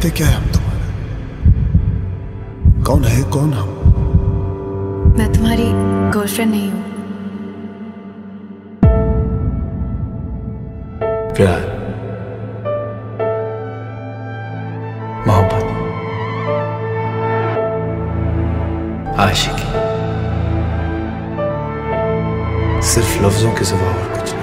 चाहते क्या है हम तुम्हारा? कौन है कौन हम? मैं तुम्हारी गर्लफ्रेंड नहीं हूँ। प्यार, मोहब्बत, आशिकी, सिर्फ लफ्जों के सिवा और कुछ नहीं।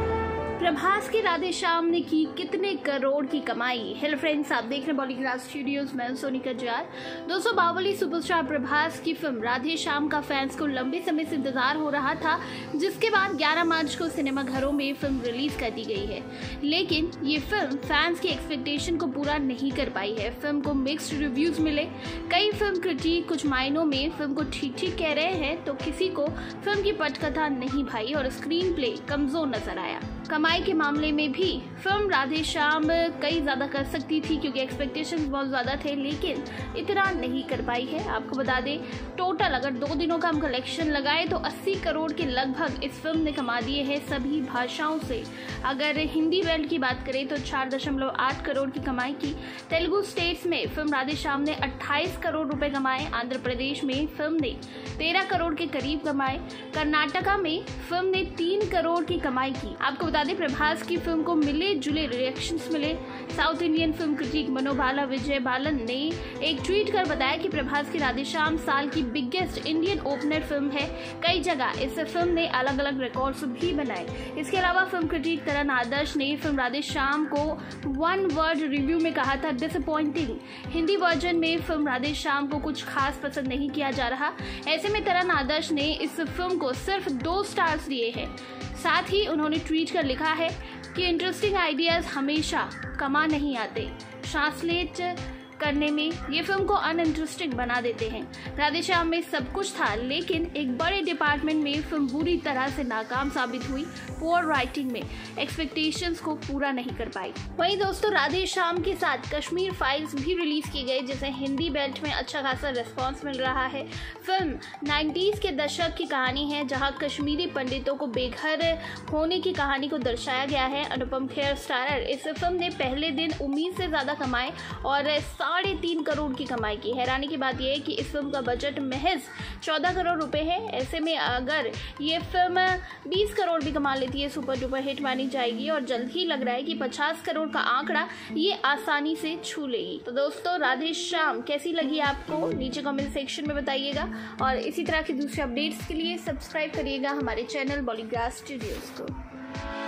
प्रभास की राधे श्याम ने की कितने करोड़ की कमाई। हेलो फ्रेंड्स, आप देख रहे हैं बॉलीग्राफ स्टूडियोज में सोनिका जार। दोस्तों, बाहुबली सुपरस्टार प्रभास की फिल्म राधे श्याम का फैंस को लंबे समय से इंतजार हो रहा था, जिसके बाद 11 मार्च को सिनेमाघरों में फिल्म रिलीज कर दी गई है। लेकिन ये फिल्म फैंस की एक्सपेक्टेशन को पूरा नहीं कर पाई है। फिल्म को मिक्स्ड रिव्यूज मिले। कई फिल्म क्रिटिक कुछ मायनों में फिल्म को ठीक ठीक कह रहे हैं, तो किसी को फिल्म की पटकथा नहीं भाई और स्क्रीन प्ले कमजोर नजर आया। कमाई के मामले में भी फिल्म राधे श्याम कई ज्यादा कर सकती थी, क्योंकि एक्सपेक्टेशंस बहुत ज्यादा थे, लेकिन इतना नहीं कर पाई है। आपको बता दें, टोटल अगर 2 दिनों का हम कलेक्शन लगाए तो 80 करोड़ के लगभग इस फिल्म ने कमा दिए हैं सभी भाषाओं से। अगर हिंदी बेल्ट की बात करें तो 4.8 करोड़ की कमाई की। तेलुगु स्टेट्स में फिल्म राधे श्याम ने 28 करोड़ रुपए कमाए। आंध्र प्रदेश में फिल्म ने 13 करोड़ के करीब कमाए। कर्नाटका में फिल्म ने 3 करोड़ की कमाई की। आपको बता दें, प्रभास की फिल्म को मिले जुले रिएक्शंस मिले। South Indian film critic Manobala Vijay Balan ने एक ट्वीट कर बताया कि प्रभास की राधे श्याम साल की बिगेस्ट इंडियन ओपनर फिल्म है। कई जगह इस फिल्म ने अलग अलग रिकॉर्ड्स भी बनाए। इसके अलावा फिल्म क्रिटिक तरन आदर्श ने फिल्म राधे श्याम को 1 वर्ड रिव्यू में कहा था, डिसअपॉइंटिंग। हिंदी वर्जन में फिल्म राधे श्याम को कुछ खास पसंद नहीं किया जा रहा। ऐसे में तरन आदर्श ने इस फिल्म को सिर्फ 2 स्टार्स दिए हैं। साथ ही उन्होंने ट्वीट कर लिखा है कि इंटरेस्टिंग आइडियाज हमेशा कमा नहीं आते, ट्रांसलेट करने में ये फिल्म को अनइंटरेस्टिंग बना देते हैं। राधे श्याम में सब कुछ था, लेकिन एक बड़े डिपार्टमेंट में फिल्म बुरी तरह से नाकाम साबित हुई। पुअर राइटिंग में एक्सपेक्टेशंस को पूरा नहीं कर पाई। वहीं दोस्तों, राधे श्याम के साथ कश्मीर फाइल्स भी रिलीज की गई, जिसे हिंदी बेल्ट में अच्छा खासा रिस्पॉन्स मिल रहा है। फिल्म 90s के दशक की कहानी है, जहाँ कश्मीरी पंडितों को बेघर होने की कहानी को दर्शाया गया है। अनुपम खेर स्टारर इस फिल्म ने पहले दिन उम्मीद से ज्यादा कमाए और 3.5 करोड़ की कमाई की। हैरानी की बात यह है कि इस फिल्म का बजट महज 14 करोड़ रुपए है। ऐसे में अगर ये फिल्म 20 करोड़ भी कमा लेती है, सुपर डुपर हिट मानी जाएगी और जल्द ही लग रहा है कि 50 करोड़ का आंकड़ा ये आसानी से छू लेगी। तो दोस्तों, राधे श्याम कैसी लगी आपको, नीचे कमेंट सेक्शन में बताइएगा और इसी तरह की दूसरे अपडेट्स के लिए सब्सक्राइब करिएगा हमारे चैनल बॉलीग्राफ स्टूडियोज को।